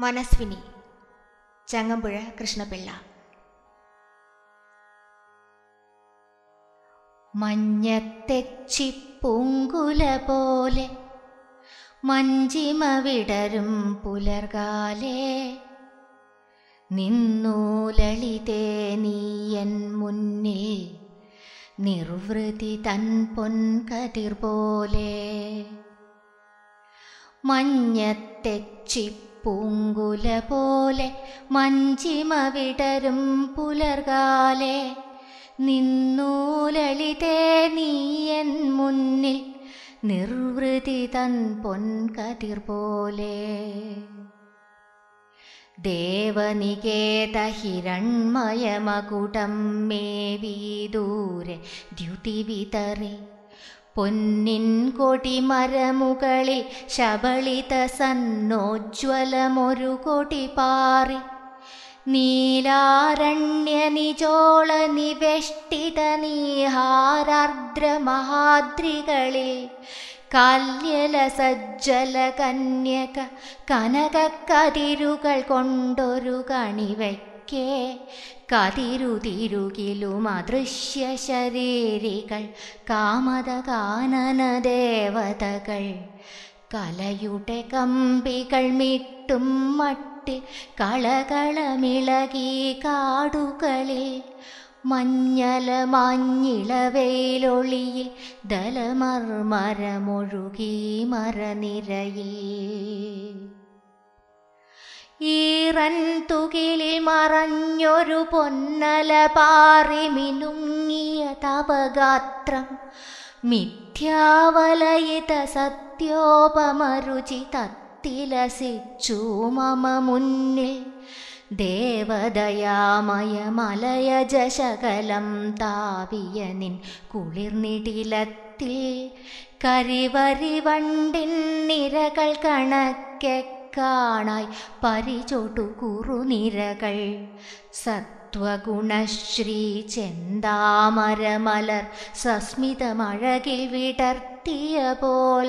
മനസ്വിനി, ചങ്ങമ്പുഴ കൃഷ്ണപിള്ള. മഞ്ഞത്തെച്ചിപ്പൂങ്കുല പോലെ മഞ്ചിമ വിടരും പുലർകാലേ, നിന്നു ലളിതേ നീയൻ മുന്നിൽ നിർവൃതി തൻ പൊൻകതിർ പോലെ. മഞ്ഞത്തെച്ചിപ്പൂങ്കുല പോലെ മഞ്ചിമ വിടരും പുലർകാലേ, നിന്നു ലളിതേ നീയൻ മുന്നിൽ നിർവൃതി തൻ പൊൻകതിർ പോലെ. ദേവനികേത ഹിരൺമയമകുടം മേവി ദൂരെ ദ്യുതി വിതറി, പൊന്നിൻ കൊടിമരമുകളിൽ ശബളിത സന്നോജ്വലമൊരു കൊടി പാറി. നീലാരണ്യ നിജോള നിവേഷ്ടിത നീഹാരാർദ്ര മഹാദ്രികളിൽ കാല്യല സജ്ജല കന്യക കനകക്കതിരുകൾ കൊണ്ടൊരു കണിവയ്ക്കേ, കതിരുതിരുകിലും അദൃശ്യ ശരീരികൾ കാമത കാനന ദേവതകൾ. കലയുടെ കമ്പികൾ മിട്ടും മട്ടിൽ കളകളമിളകി കാടുകളിൽ, മഞ്ഞല മാഞ്ഞിളവെയിലൊളിയിൽ ദലമർമരമൊഴുകി മരനിരയിൽ. ഈറൻ തുകിലിൽ മറഞ്ഞൊരു പൊന്നല പാറി മിനുങ്ങിയ തവഗാത്രം, മിഥ്യാവലയിത സത്യോപമരുചി തത്തിലസിച്ചു മമ മുന്നിൽ. ദേവദയാമയ മലയജശകലം താവിയ നിൻ കുളിർനിടിലത്തിൽ, കരിവരി വണ്ടിൻ നിരകൾ കണക്കെ കാണായി പരിചൊടു കുറുനിരകൾ. സത്വഗുണശ്രീ ചെന്താമരമലർ സസ്മിതമഴകിൽ വിടർത്തിയ പോൽ,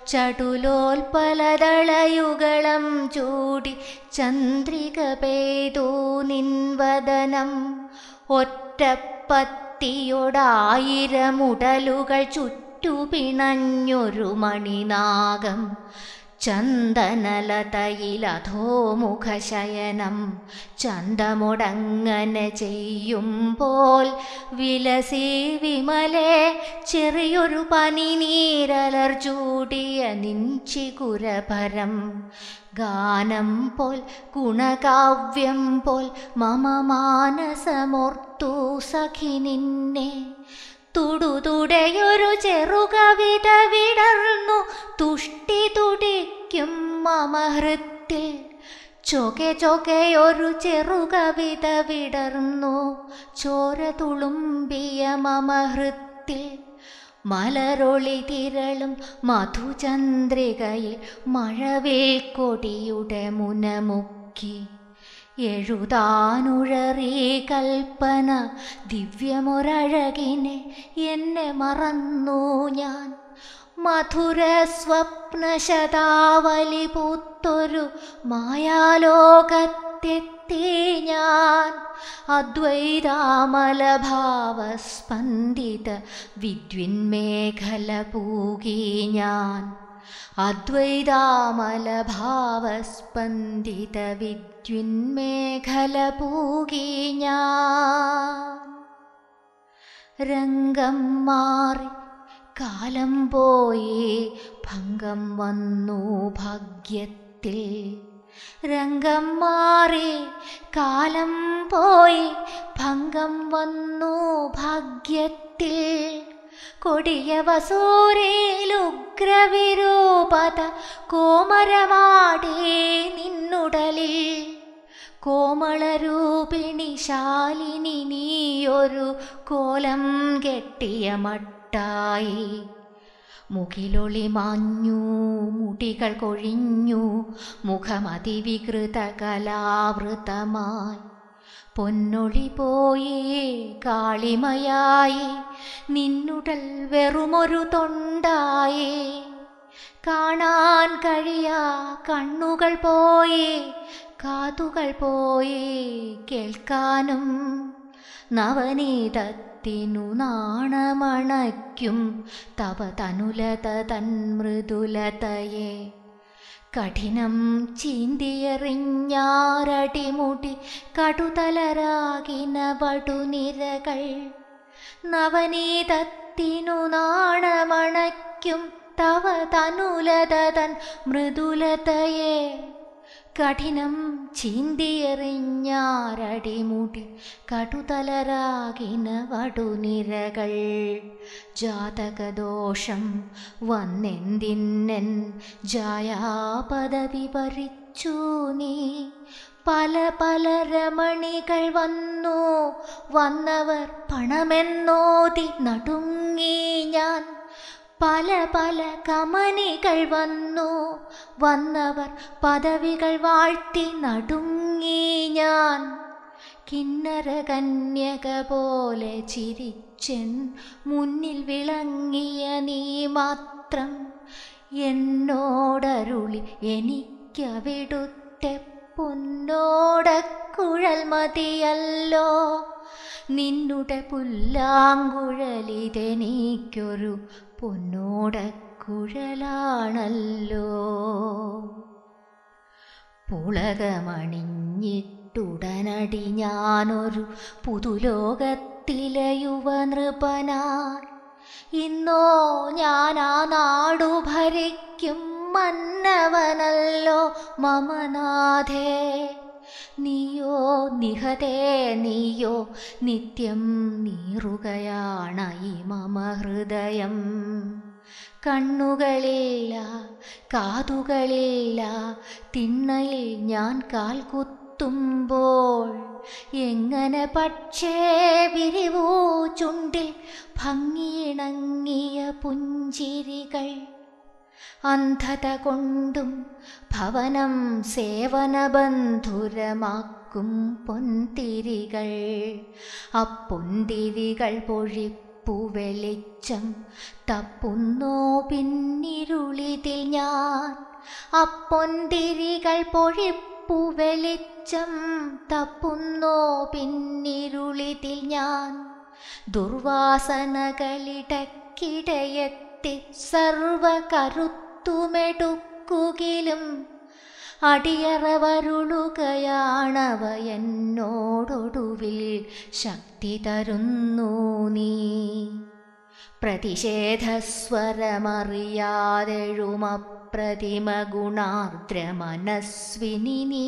ചടുലോൽപലദളയുഗളം ചൂടി ചന്ദ്രിക പെയ്തു നിൻവദനം. ഒറ്റപ്പത്തിയൊടായിരമുടലുകൾ ചുറ്റുപിണഞ്ഞൊരു മണിനാഗം, ചന്ദനലതയിലധോമുഖശയനം ചന്തമൊടങ്ങനെ ചെയ്യുമ്പോൾ. വിലസി വിമലേ ചെറിയൊരു പനിനീരലർ ചൂടിയ നിൻചികുരഭരം, ഗാനം പോൽ ഗുണകാവ്യം പോൽ മമ മാനസമോർത്തു സഖി നിന്നെ. തുടുതുടയൊരു ചെറുകവിത വിടർന്നു തുഷ്ടി തുടിക്കും മമ ഹൃത്തിൽ, ചൊകെ ചൊകയൊരു ചെറുകവിത വിടർന്നു ചോര തുളുമ്പിയ മമ ഹൃത്തിൽ. മലരൊളി തിരളും മധുചന്ദ്രികയിൽ മഴവിൽ കൊടിയുടെ മുനമുക്കി, എഴുതാനുഴറി കൽപ്പന ദിവ്യമൊരഴകിനെ എന്നെ മറന്നു ഞാൻ. മധുര സ്വപ്നശതാവലി പൂത്തൊരു മായാലോകത്തെത്തി ഞാൻ. അദ്വൈതാമലഭാവസ്പന്ദിത വിദ്വിന്മേഖല പൂകി ഞാൻ. അദ്വൈതാമലഭാവസ്പന്ദിത വിദ്വിന്മേഖല പൂകി ഞാൻ. രംഗം മാറി കാലം പോയി ഭംഗം വന്നു ഭാഗ്യത്തിൽ. രംഗം മാറി കാലം പോയി ഭംഗം വന്നു ഭാഗ്യത്തിൽ. കൊടിയ വസൂരേലുഗ്രവിരൂപത കോമരമാടേ നിന്നുടലിൽ. കോമളരൂപിണി ശാലിനി നീയൊരു കോലം കെട്ടിയ മട്ടായി. മുകിലൊളി മാഞ്ഞു മുടികൾ കൊഴിഞ്ഞു മുഖമതിവികൃത കലാവൃതമായി. പൊന്നൊളി പോയി കാളിമയായി നിന്നുടൽ വെറുമൊരു തൊണ്ടായി. കാണാൻ കഴിയാ കണ്ണുകൾ പോയി കാതുകൾ പോയി കേൾക്കാനും നവനീതത്തിനു നാണമണയ്ക്കും തവ തനുലത തൻ മൃദുലതയെ കഠിനം ചീന്തിയെറിഞ്ഞാരടിമുടി കടുതലരാകിന പടുനിരകൾ നവനീതത്തിനു നാണമണയ്ക്കും തവ തനുലത തൻ മൃദുലതയെ കഠിനം ചീന്തിയെറിഞ്ഞാരടിമുടി കടുതലരാകിന വടുനിരകൾ ജാതകദോഷം വന്നെന്തിന്നെൻ ജായാപദവി പറിച്ചു നീ പല പല രമണികൾ വന്നു വന്നവർ പണമെന്നോതി നടുങ്ങി ഞാൻ പല പല കമനികൾ വന്നു വന്നവർ പദവികൾ വാഴ്ത്തി നടുങ്ങി ഞാൻ കിന്നര കന്യക പോലെ ചിരിച്ചെൻ മുന്നിൽ വിളങ്ങിയ നീ മാത്രം എന്നോടരുളി എനിക്കവിടുത്തെ പൊന്നോടക്കുഴൽ മതിയല്ലോ നിന്നുടെ പുല്ലാങ്കുഴലിതെനിക്കൊരു പൊന്നോടക്കുഴലാണല്ലോ പുളകമണിഞ്ഞിട്ടുടനടി ഞാനൊരു പുതുലോകത്തിലെ യുവനൃപനായി ഇന്നോ ഞാൻ ആ നാടു ഭരിക്കും മന്നവനല്ലോ മമനാഥേ നീയോ നിഹതേ നീയോ നിത്യം നീറുകയാണി മമ ഹൃദയം കണ്ണുകളില്ല കാതുകളില്ല തിണ്ണയിൽ ഞാൻ കാൽ കുത്തുമ്പോൾ എങ്ങനെ പക്ഷേ വിരിവൂ ചുണ്ടിൽ ഭംഗിയിണങ്ങിയ പുഞ്ചിരികൾ അന്ധത കൊണ്ടും ഭവനം സേവനബന്ധുരമാക്കും പൊന്തിരികൾ അപ്പൊന്തിരികൾ പൊഴിപ്പു വെളിച്ചം തപ്പുന്നോ പിന്നിരുളിതിൽ ഞാൻ അപ്പൊന്തിരികൾ പൊഴിപ്പു വെളിച്ചം തപ്പുന്നോ പിന്നിരുളിതിൽ ഞാൻ ദുർവാസനകളിടക്കിടയെത്തി സർവകരുത്തുമെടുക്കുകിലും അടിയറവരുളുകയാണവ എന്നോടൊടുവിൽ ശക്തി തരുന്നു നീ പ്രതിഷേധസ്വരമറിയാതെഴുമപ്രതിമ ഗുണാർദ്രമനസ്വിനി നീ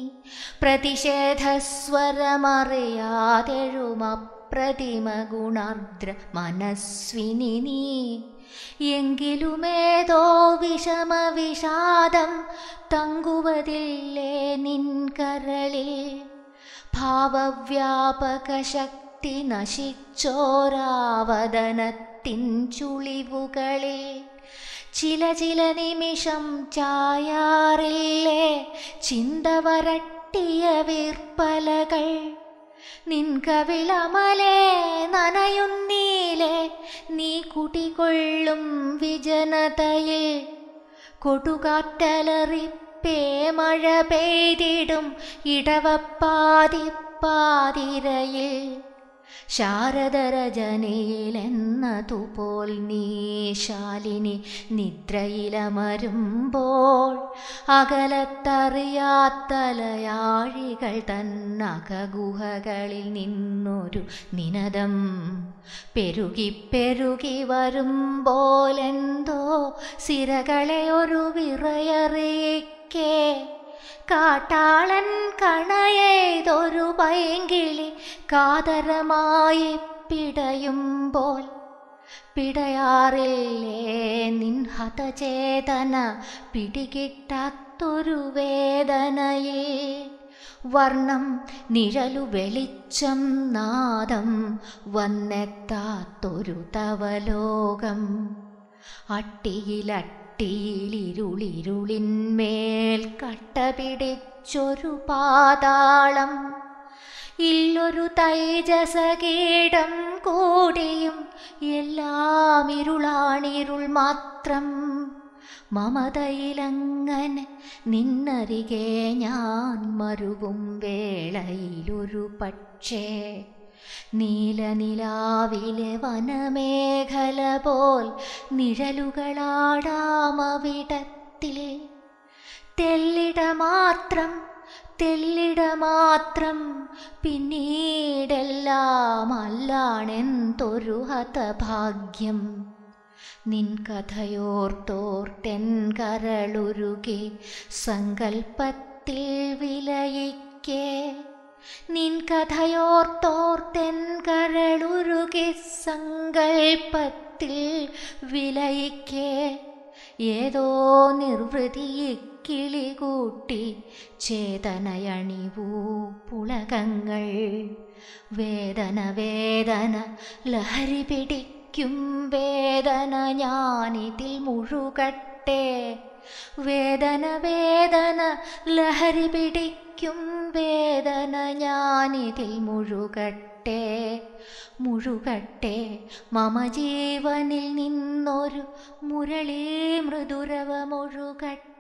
പ്രതിഷേധസ്വരമറിയാതെഴുമപ്രതിമ ഗുണാർദ്ര മനസ്വിനി നീ എങ്കിലുമേതോ വിഷമവിഷാദം തങ്കുവതില്ലേ നിൻ കരളിൽ ഭാവവ്യാപക ശക്തി നശിച്ചോരാവദനത്തിൻ ചുളിവുകളിൽ ചില ചില നിമിഷം ചായാറില്ലേ ചിന്ത വരട്ടിയ വീർപ്പലകൾ നിൻ കവിളമലേ നനയുന്നീലേ നീ കുടികൊള്ളും വിജനതയിൽ കൊടുകാറ്റലറിപ്പേ മഴ പെയ്തിടും ഇടവപ്പാതിപ്പാതിരയിൽ ശാരദരജനയിലെന്നതുപോൽ നീ ശാലിനി നിദ്രയിലമരുമ്പോൾ അകലത്തറിയാത്തലയാഴികൾ തന്നകഗുഹകളിൽ നിന്നൊരു നിനദം പെരുകി പെരുകി വരുമ്പോലെന്തോ സിരകളെ ഒരു വിറയറിയിക്കേ കാട്ടാളൻ കണയെയ്തൊരു പൈങ്കിളി കാതരമായി പിടയുമ്പോൾ പിടയാറില്ലേ നിൻ ഹതചേതന പിടികിട്ടാത്തൊരു വേദനയിൽ വർണ്ണം നിഴലു വെളിച്ചം നാദം വന്നെത്താത്തൊരു തവലോകം അട്ടിയിലട്ടിയിലിരുളിരുളിന്മേൽ കട്ട പിടിച്ചൊരു പാതാളം ഇല്ലൊരു തൈജസകീടം കൂടിയും എല്ലാം ഇരുളാണിരുൾ മാത്രം മമതയിലങ്ങനെ നിന്നരികെ ഞാൻ മരുവും വേളയിലൊരു പക്ഷേ നീലനിലാവിലെ വനമേഖല പോൽ നിഴലുകളാടാമവിടത്തിൽ തെല്ലിട മാത്രം പിന്നീടെല്ലാം അല്ലാണെന്തൊരു ഹതഭാഗ്യം. നിൻ കഥയോർത്തോർത്തെൻ കരളുരുകി സങ്കൽപ്പത്തിൽ വിലയിക്കേ. നിൻ കഥയോർത്തോർത്തെൻ കരളുരുകി സങ്കൽപ്പത്തിൽ വിലയിക്കേ. ഏതോ നിർവൃതിയിക്കിളി കൂട്ടി ചേതനയണിവൂ പുളകങ്ങൾ. വേദന ലഹരി പിടിക്കും വേദന ഞാനിതിൽ മുഴുകട്ടെ. വേദന ലഹരി പിടിക്കും വേദന ഞാനിതിൽ മുഴുകട്ടെ. മമ ജീവനിൽ നിന്നൊരു മുരളീ മൃദുരവമൊഴുകട്ടെ.